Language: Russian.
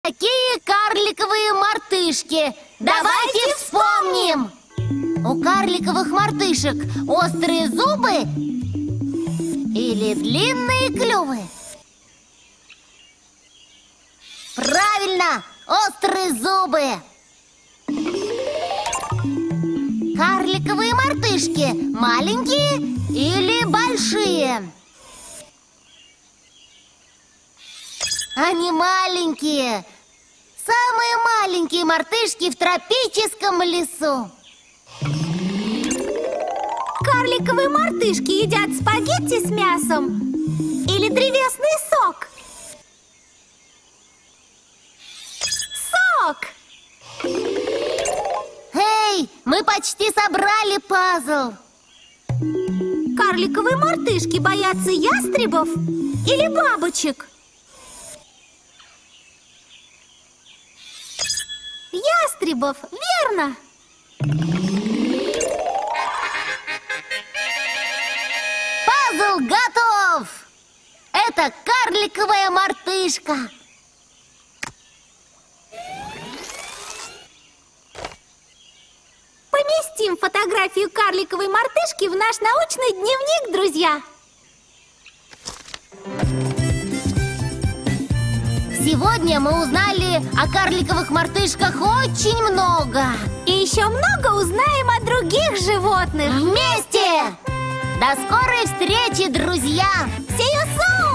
Такие карликовые мартышки. Давайте вспомним. У карликовых мартышек острые зубы или длинные клювы? Правильно, острые зубы. Карликовые мартышки маленькие или большие? Они маленькие. Самые маленькие мартышки в тропическом лесу. Карликовые мартышки едят спагетти с мясом или древесный сок? Сок! Эй, мы почти собрали пазл. Карликовые мартышки боятся ястребов или бабочек? Ястребов, верно? Пазл готов! Это карликовая мартышка. Поместим фотографию карликовой мартышки в наш научный дневник, друзья. Сегодня мы узнали о карликовых мартышках очень много. И еще много узнаем о других животных. Вместе! До скорой встречи, друзья! See you soon!